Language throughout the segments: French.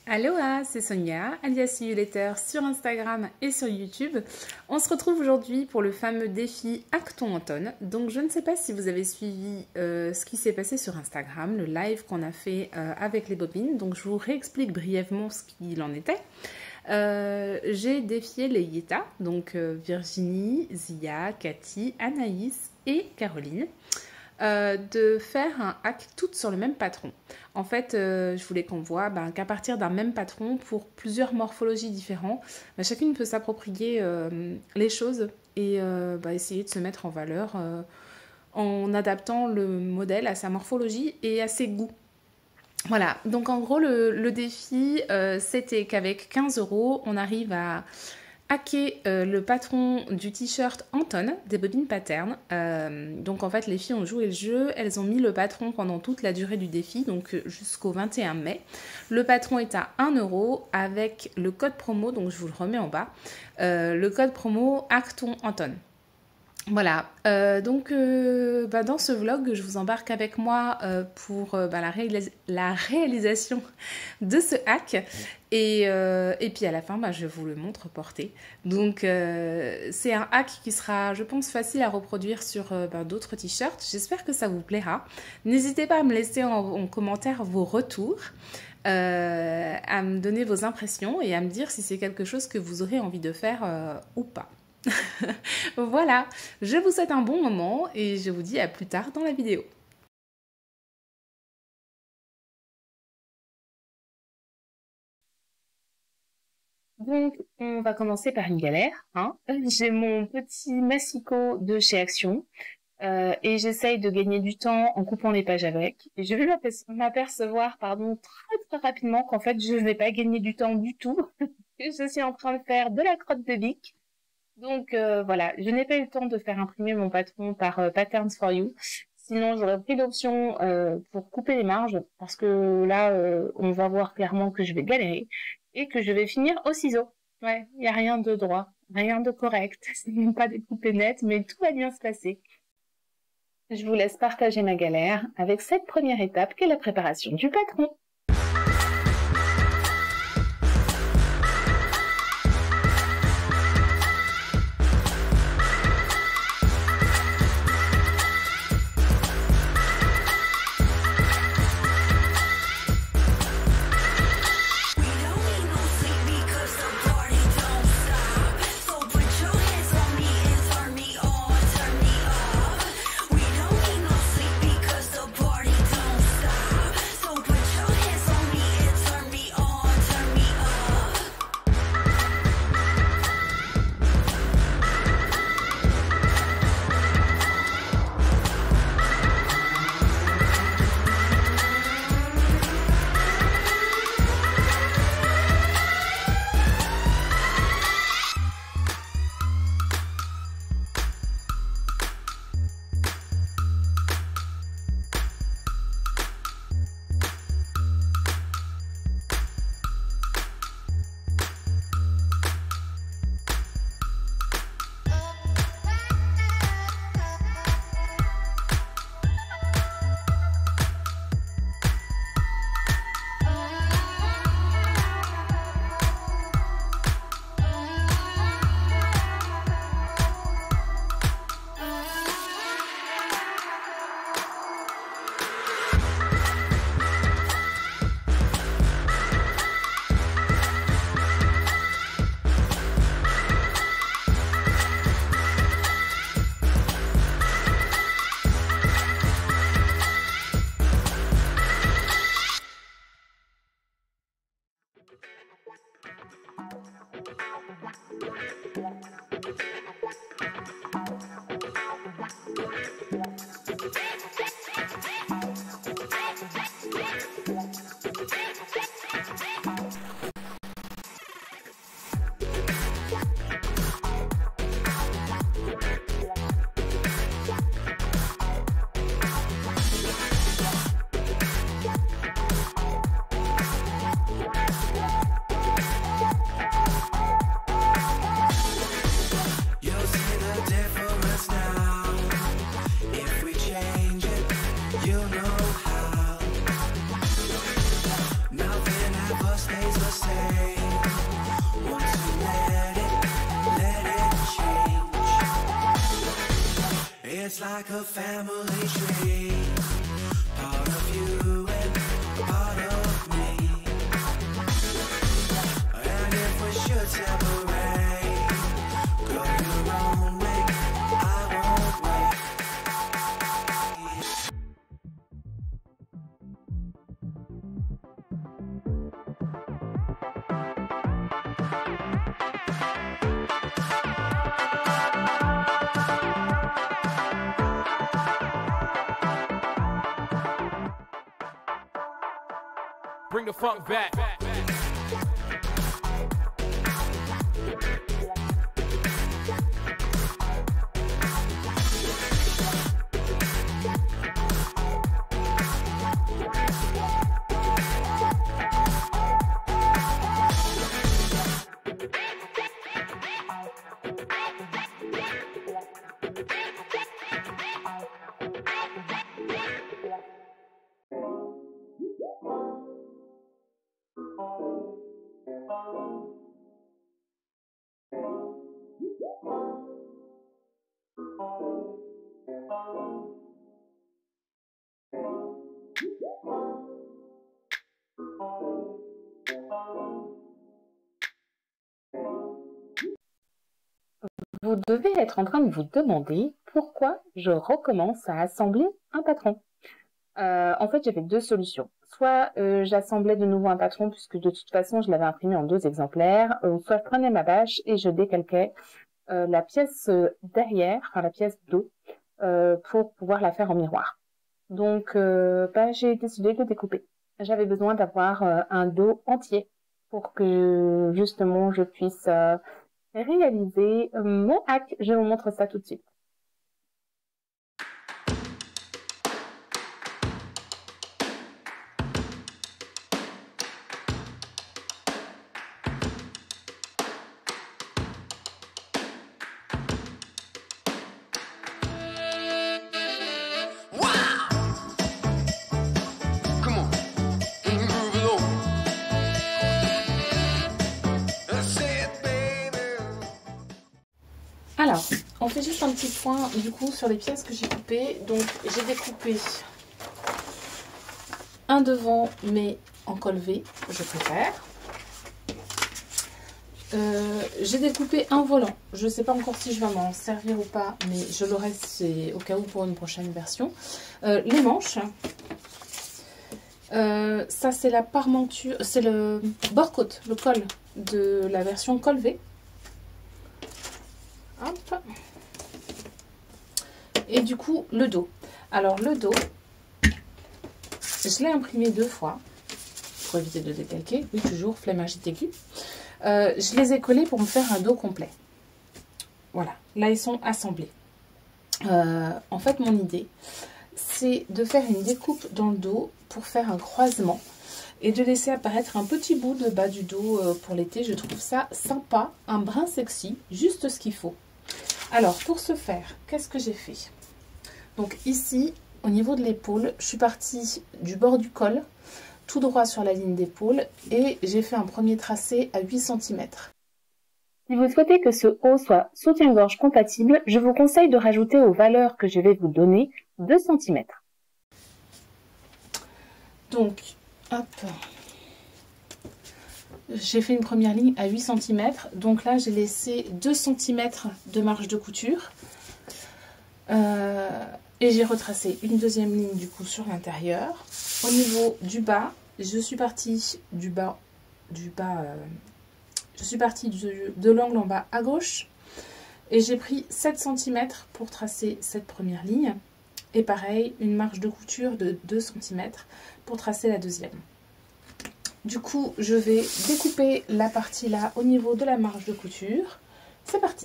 Aloha, c'est Sonia, alias Simulator sur Instagram et sur YouTube. On se retrouve aujourd'hui pour le fameux défi Acton Automne. Donc je ne sais pas si vous avez suivi ce qui s'est passé sur Instagram, le live qu'on a fait avec les bobines. Donc je vous réexplique brièvement ce qu'il en était. J'ai défié les Yeta, donc Virginie, Zia, Cathy, Anaïs et Caroline. De faire un hack toutes sur le même patron. En fait, je voulais qu'on voit qu'à partir d'un même patron, pour plusieurs morphologies différentes, chacune peut s'approprier les choses et essayer de se mettre en valeur en adaptant le modèle à sa morphologie et à ses goûts. Voilà, donc en gros, le défi, c'était qu'avec 15 €, on arrive à hacker le patron du t-shirt Anton des bobines Pattern. Donc en fait les filles ont joué le jeu, elles ont mis le patron pendant toute la durée du défi, donc jusqu'au 21 mai. Le patron est à 1 € avec le code promo, donc je vous le remets en bas, le code promo Acton Anton. Voilà, donc dans ce vlog, je vous embarque avec moi pour la réalisation de ce hack et puis à la fin, je vous le montre porté. Donc c'est un hack qui sera, je pense, facile à reproduire sur d'autres t-shirts. J'espère que ça vous plaira. N'hésitez pas à me laisser en commentaire vos retours, à me donner vos impressions et à me dire si c'est quelque chose que vous aurez envie de faire ou pas. Voilà, je vous souhaite un bon moment et je vous dis à plus tard dans la vidéo. Donc, on va commencer par une galère. J'ai mon petit massicot de chez Action et j'essaye de gagner du temps en coupant les pages avec. Et je vais m'apercevoir, très rapidement qu'en fait, je ne vais pas gagner du temps du tout. Je suis en train de faire de la crotte de bic. Donc voilà, je n'ai pas eu le temps de faire imprimer mon patron par Patterns for You. Sinon, j'aurais pris l'option pour couper les marges parce que là, on va voir clairement que je vais galérer et que je vais finir au ciseau. Ouais, il n'y a rien de droit, rien de correct. C'est même pas découpé net, mais tout va bien se passer. Je vous laisse partager ma galère avec cette première étape qui est la préparation du patron. It's like a family tree, part of you and part of me. And if we should separate, go your own way, I won't wait. Bring the funk back. Vous devez être en train de vous demander pourquoi je recommence à assembler un patron. En fait, j'avais deux solutions. Soit j'assemblais de nouveau un patron, puisque de toute façon, je l'avais imprimé en 2 exemplaires, soit je prenais ma bâche et je décalquais la pièce derrière, enfin la pièce dos, pour pouvoir la faire en miroir. Donc, j'ai décidé de découper. J'avais besoin d'avoir un dos entier pour que justement je puisse réaliser mon hack. Je vous montre ça tout de suite. Alors, on fait juste un petit point du coup sur les pièces que j'ai coupées. Donc, j'ai découpé un devant, mais en col V, je préfère. J'ai découpé un volant. Je ne sais pas encore si je vais m'en servir ou pas, mais je l'aurai, c'est au cas où pour une prochaine version. Les manches. Ça, c'est la parmenture, c'est le bord-côte, le col de la version col V. Hop. Et du coup, le dos. Alors, le dos, je l'ai imprimé 2 fois pour éviter de décalquer. Oui, toujours, flemmagite aiguë. Je les ai collés pour me faire un dos complet. Voilà, là, ils sont assemblés. En fait, mon idée, c'est de faire une découpe dans le dos pour faire un croisement et de laisser apparaître un petit bout de bas du dos pour l'été. Je trouve ça sympa, un brin sexy, juste ce qu'il faut. Alors, pour ce faire, qu'est-ce que j'ai fait? Donc ici, au niveau de l'épaule, je suis partie du bord du col, tout droit sur la ligne d'épaule, et j'ai fait un premier tracé à 8 cm. Si vous souhaitez que ce haut soit soutien-gorge compatible, je vous conseille de rajouter aux valeurs que je vais vous donner 2 cm. Donc, hop, j'ai fait une première ligne à 8 cm. Donc là, j'ai laissé 2 cm de marge de couture. Et j'ai retracé une deuxième ligne du coup sur l'intérieur. Au niveau du bas, je suis partie de l'angle en bas à gauche. Et j'ai pris 7 cm pour tracer cette première ligne. Et pareil, une marge de couture de 2 cm pour tracer la deuxième. Du coup, je vais découper la partie là au niveau de la marge de couture. C'est parti!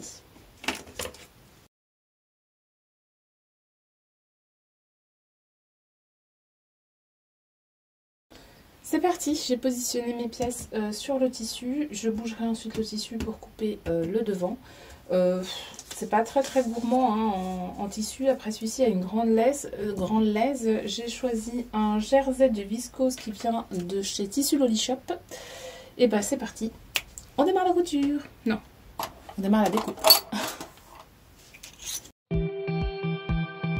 C'est parti, j'ai positionné mes pièces sur le tissu. Je bougerai ensuite le tissu pour couper le devant. C'est pas très gourmand hein, en tissu. Après celui-ci a une grande laise. J'ai choisi un jersey de viscose qui vient de chez Tissu Loli Shop. Et bah c'est parti. On démarre la couture. Non, on démarre la découpe.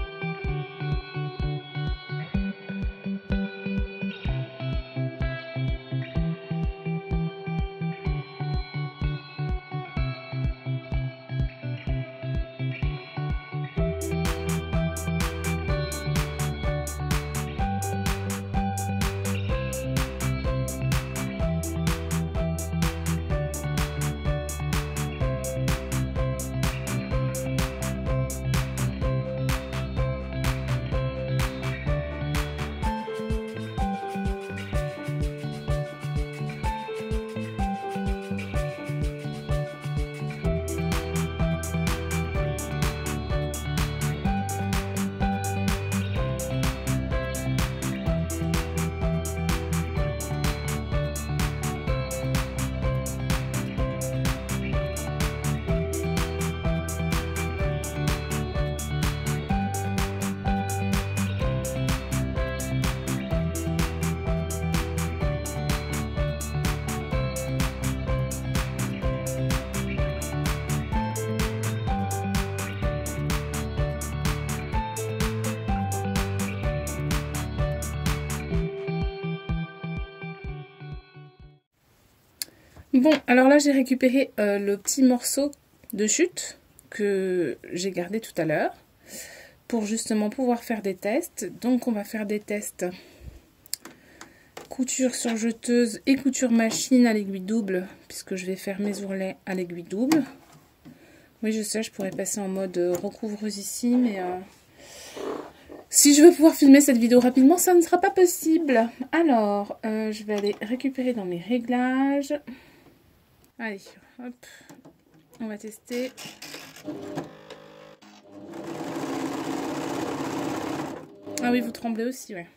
Bon, alors là j'ai récupéré le petit morceau de chute que j'ai gardé tout à l'heure pour justement pouvoir faire des tests. Donc on va faire des tests couture surjeteuse et couture machine à l'aiguille double, puisque je vais faire mes ourlets à l'aiguille double. Oui, je sais, je pourrais passer en mode recouvreuse ici, mais si je veux pouvoir filmer cette vidéo rapidement, ça ne sera pas possible. Alors, je vais aller récupérer dans mes réglages. Allez, hop, on va tester. Ah oui, vous tremblez aussi, ouais.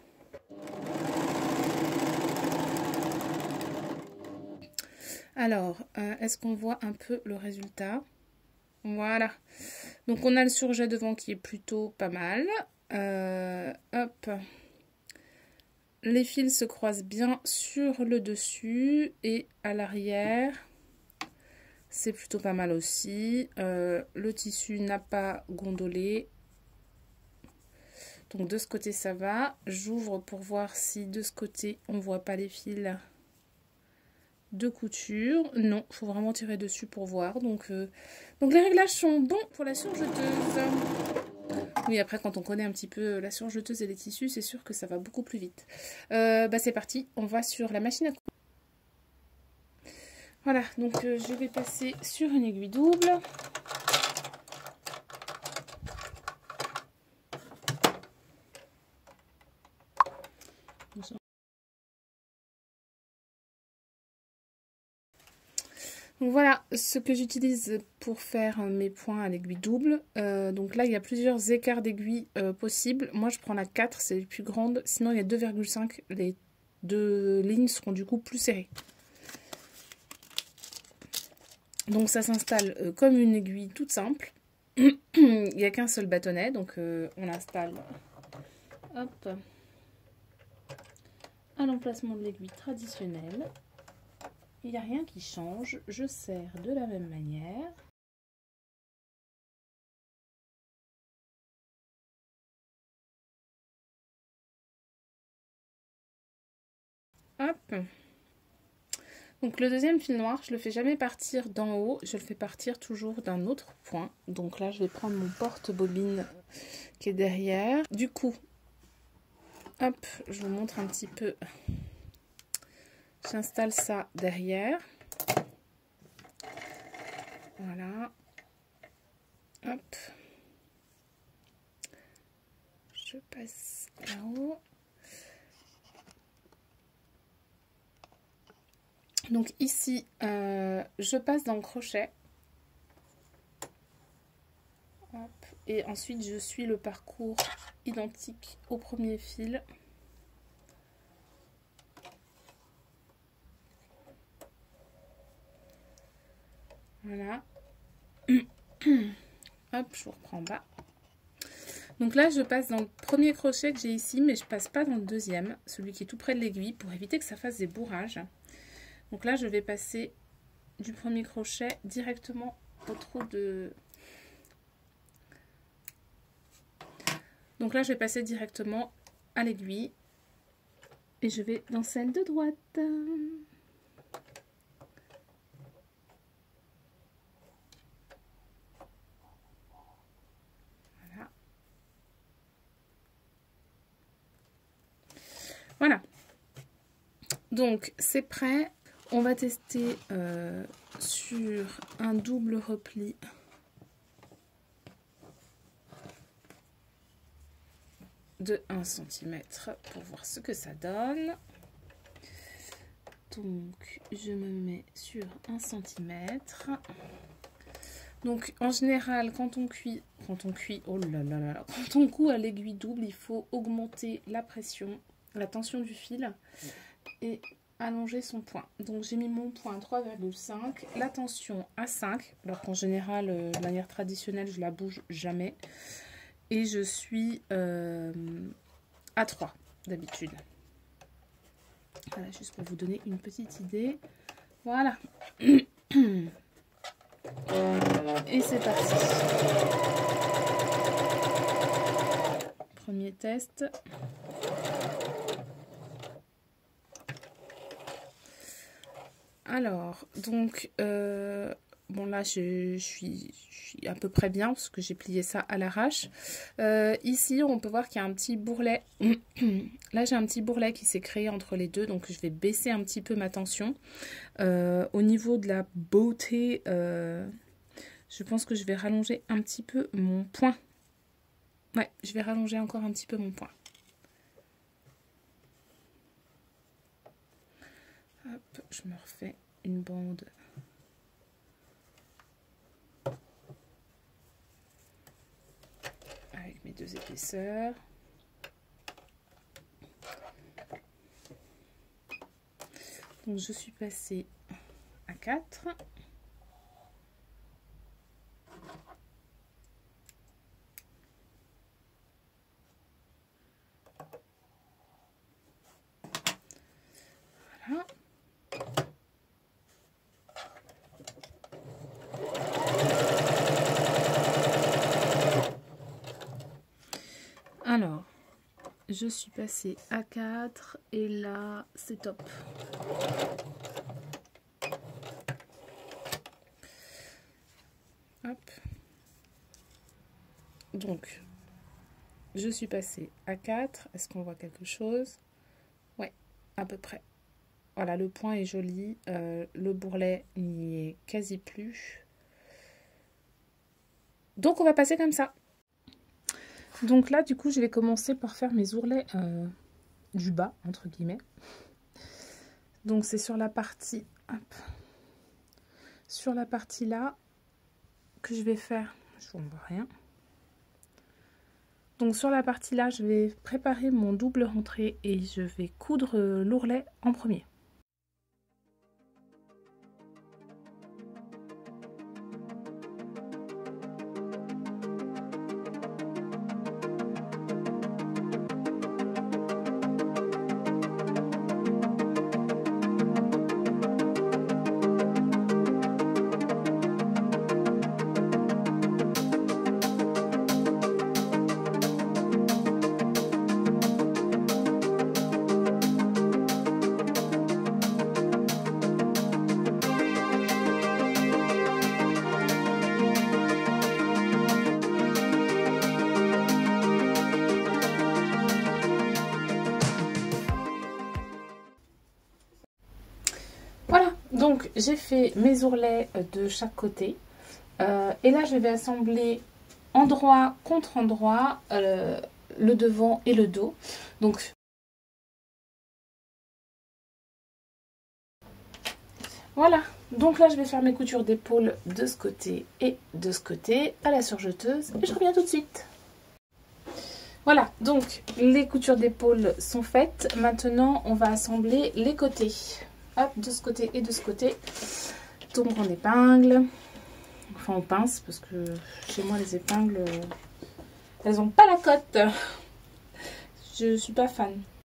Alors, est-ce qu'on voit un peu le résultat? Voilà. Donc, on a le surjet devant qui est plutôt pas mal. Hop. Les fils se croisent bien sur le dessus et à l'arrière. C'est plutôt pas mal aussi. Le tissu n'a pas gondolé. Donc de ce côté ça va. J'ouvre pour voir si de ce côté on voit pas les fils de couture. Non, il faut vraiment tirer dessus pour voir. Donc les réglages sont bons pour la surjeteuse. Oui, après quand on connaît un petit peu la surjeteuse et les tissus, c'est sûr que ça va beaucoup plus vite. C'est parti, on va sur la machine à coudre. Voilà, donc je vais passer sur une aiguille double. Donc voilà ce que j'utilise pour faire mes points à l'aiguille double. Donc là, il y a plusieurs écarts d'aiguille possibles. Moi, je prends la 4, c'est la plus grande. Sinon, il y a 2,5. Les deux lignes seront du coup plus serrées. Donc ça s'installe comme une aiguille toute simple. Il n'y a qu'un seul bâtonnet, donc on l'installe hop, à l'emplacement de l'aiguille traditionnelle. Il n'y a rien qui change, je serre de la même manière. Hop. Donc le deuxième fil noir, je le fais jamais partir d'en haut, je le fais partir toujours d'un autre point. Donc là, je vais prendre mon porte-bobine qui est derrière. Du coup, hop, je vous montre un petit peu. J'installe ça derrière. Voilà. Hop. Je passe là-haut. Donc ici, je passe dans le crochet. Hop. Et ensuite, je suis le parcours identique au premier fil. Voilà. Hop, je vous reprends en bas. Donc là, je passe dans le premier crochet que j'ai ici, mais je passe pas dans le deuxième, celui qui est tout près de l'aiguille, pour éviter que ça fasse des bourrages. Donc là, je vais passer du premier crochet directement au trou de... Donc là, je vais passer directement à l'aiguille et je vais dans celle de droite. Voilà. Voilà. Donc, c'est prêt. On va tester sur un double repli de 1 cm pour voir ce que ça donne. Donc, je me mets sur 1 cm. Donc, en général, quand on coud à l'aiguille double, il faut augmenter la pression, la tension du fil et allonger son point. Donc j'ai mis mon point à 3,5, la tension à 5, alors qu'en général de manière traditionnelle je la bouge jamais, et je suis à 3 d'habitude. Voilà, juste pour vous donner une petite idée. Voilà. Et c'est parti. Premier test. Alors, donc, bon là, je suis à peu près bien parce que j'ai plié ça à l'arrache. Ici, on peut voir qu'il y a un petit bourrelet. Là, j'ai un petit bourrelet qui s'est créé entre les deux, donc je vais baisser un petit peu ma tension. Au niveau de la beauté, je pense que je vais rallonger un petit peu mon poing. Ouais, je vais rallonger encore un petit peu mon poing. Hop, je me refais une bande. Avec mes deux épaisseurs. Donc je suis passée à 4. Voilà. Alors, je suis passée à 4 et là, c'est top. Hop. Donc, je suis passée à 4. Est-ce qu'on voit quelque chose? Ouais, à peu près. Voilà, le point est joli. Le bourrelet n'y est quasi plus. Donc, on va passer comme ça. Donc là, du coup, je vais commencer par faire mes ourlets du bas, entre guillemets. Donc, c'est sur la partie... Hop, sur la partie là que je vais faire... Je ne vois rien. Donc, sur la partie là, je vais préparer mon double rentrée et je vais coudre l'ourlet en premier. Voilà, donc j'ai fait mes ourlets de chaque côté. Et là, je vais assembler endroit contre endroit le devant et le dos. Donc, voilà. Donc là, je vais faire mes coutures d'épaule de ce côté et de ce côté à la surjeteuse. Et je reviens tout de suite. Voilà, donc les coutures d'épaule sont faites. Maintenant, on va assembler les côtés. Hop, de ce côté et de ce côté. Donc on épingle. Enfin, on pince parce que chez moi, les épingles, elles n'ont pas la cote. Je suis pas fan.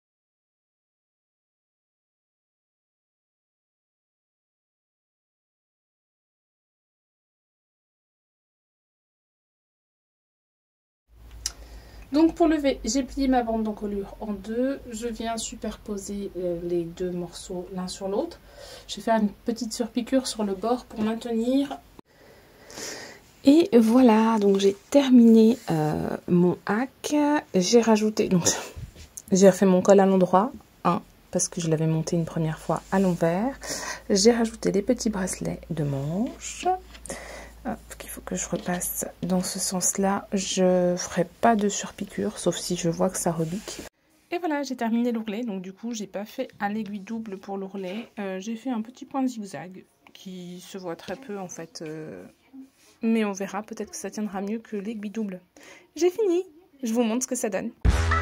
Donc pour lever, j'ai plié ma bande d'encolure en deux. Je viens superposer les deux morceaux l'un sur l'autre. Je vais faire une petite surpiqûre sur le bord pour maintenir. Et voilà, donc j'ai terminé mon hack. J'ai rajouté, donc j'ai refait mon col à l'endroit, hein, parce que je l'avais monté une première fois à l'envers. J'ai rajouté des petits bracelets de manche. Qu'il faut que je repasse dans ce sens-là. Je ferai pas de surpiqûre, sauf si je vois que ça rebique. Et voilà, j'ai terminé l'ourlet. Donc du coup, j'ai pas fait à l'aiguille double pour l'ourlet. J'ai fait un petit point de zigzag qui se voit très peu en fait. Mais on verra, peut-être que ça tiendra mieux que l'aiguille double. J'ai fini. Je vous montre ce que ça donne.